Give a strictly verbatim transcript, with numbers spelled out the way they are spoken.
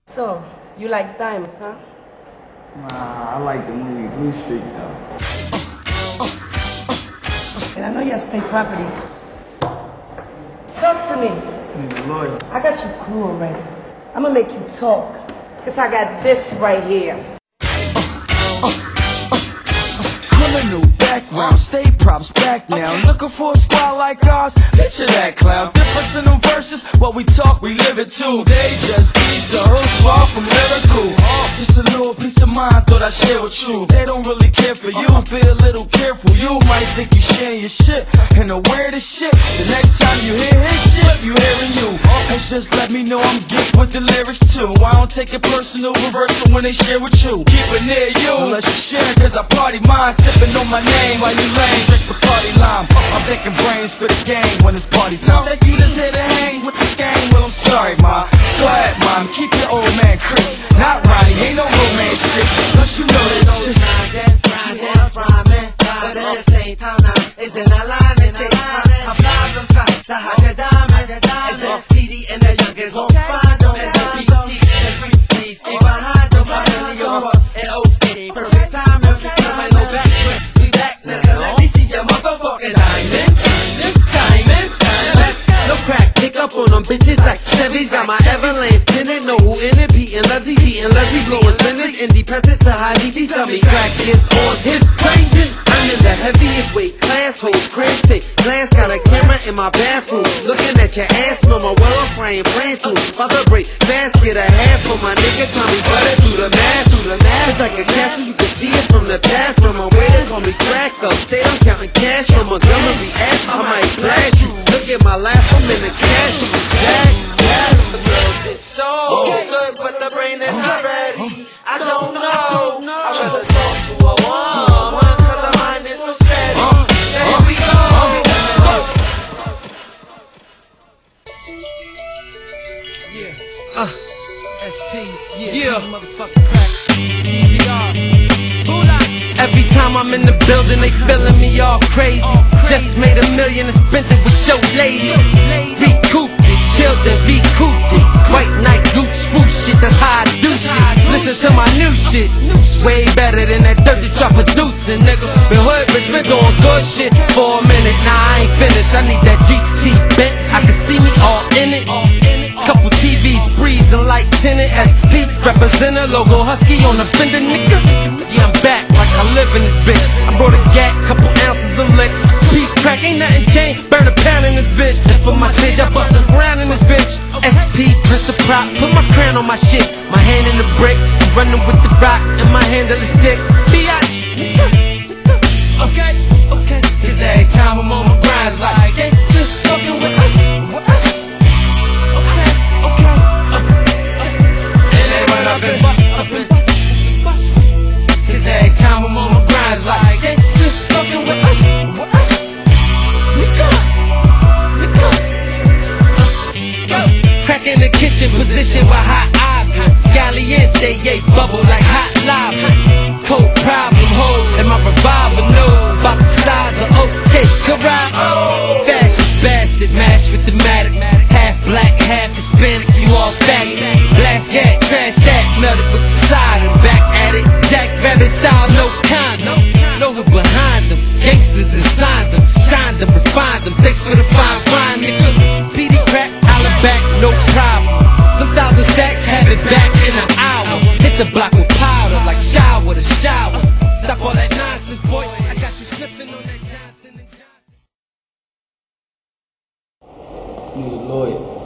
So, you like diamonds, huh? Nah, I like the movie Blue Streak, though. And I know you have state property. Talk to me. Need a lawyer. I got your clue already. I'm gonna make you talk. Cause I got this right here. Criminal background, state props back now. Looking for a squad like ours, picture that clown. Difference in them verses, what we talk, we live it too. They just be so far from lyrical. Just a little piece of mind, thought I'd share with you. They don't really care for you, be a little careful. You might think you sharing your shit, and the weirdest shit. The next time you hear his shit, you hearing you. It's just let me know I'm gifted with the lyrics too. I don't take it personal, reversal when they share with you. Keep it near you, unless you share, cause I party mine. Sipping on my name while you lame, drink the party lime. I'm taking brains for the game when it's party time. That you just here to hang with the gang, well I'm sorry ma. Go ahead mom, keep your old man Chris. Not Ronnie, ain't no romance shit. Plus you know that shit. Grinding, grinding, rhyming, but at the same time now it's in alignment. Stay grinding, applies them try to hide your diamonds. It's all T D and the youngins won't find them. As the B C and the free streets stay behind them. Behind the Yoruba and O K, perfect time. Ain't no back, we back now. Let me see your motherfucking diamonds. Diamonds, diamonds. No crack, pick up on them bitches like Chevys. Got my Everlane tinted, know who in it. Beatin' Luzzy, beatin' Luzzy, blowin' spinach. Independent to high D V, tell me crack is on his brains. I'm in the heaviest weight class, hold crash tape. Glass got a camera in my bathroom. Looking at your ass, smell my well, I'm frying brand too. About to break fast, get a half for my nigga Tommy Butter. Do the math, do the math. It's like a castle, you can see it from the bathroom. My way they call me crack up. Stay I'm counting cash from Montgomery Ave. I might blast you. Look at my laugh, I'm in the cash. Jack, jack. The girls is so good, but the brain is not ready. I don't know. I'd rather talk to a woman, cause the mind is so steady. There we go. Yeah. Uh. S P. Yeah. Yeah. Motherfucking crack. C P R. Every time I'm in the building, they feeling me all crazy. Just made a million and spent it with your lady. Recouped it, chilled and recouped it. White night, goose, swoosh shit, that's how I do shit. Listen to my new shit, way better than that dirt that y'all producing, nigga. Been hood, bitch, been doing good shit for a minute. Nah, I ain't finished, I need that G T bent. I can see me all in it. Couple T Vs breezing like tenant. S P representer, logo husky on the fender, nigga. Yeah, I'm back like I live in this bitch. I brought a gat, couple ounces of lick. Beef crack, ain't nothing changed. Burn a pound in this bitch. And for my change, I bust a round in this bitch. S P Prince of Prop, put my crown on my shit. My hand in the brick, running with the rock, and my handle is sick. Biatch. Okay, okay. Cause every time I'm on my grind, it's like they just fucking with us. With us. Okay, okay. And they run up and bust up and bust. Cause every time I'm on my grind, it's like they just fucking with us. With us. Nigga, nigga. Crack in the kitchen, position with hot ivory. Caliente, yeah, bubble like hot lava. Cold problem, hold, and my revolver knows about the size of OK Corral. Fashion bastard, mashed with the matic. Half black, half Hispanic, you all faggot. Blast gat, trash that, nutted with the side and back at it. Jack Rabbit style, no condom. Know who behind them, gangsters designed them, shined them, refined them. Thanks for the fine fine, nigga. P D crack, holla back, no problem. Them thousand stacks, have it back in an hour. Hit the block with powder, like shower to shower. Stop all that nonsense, boy. I got you sniffing on that Johnson and Johnson. Need a lawyer.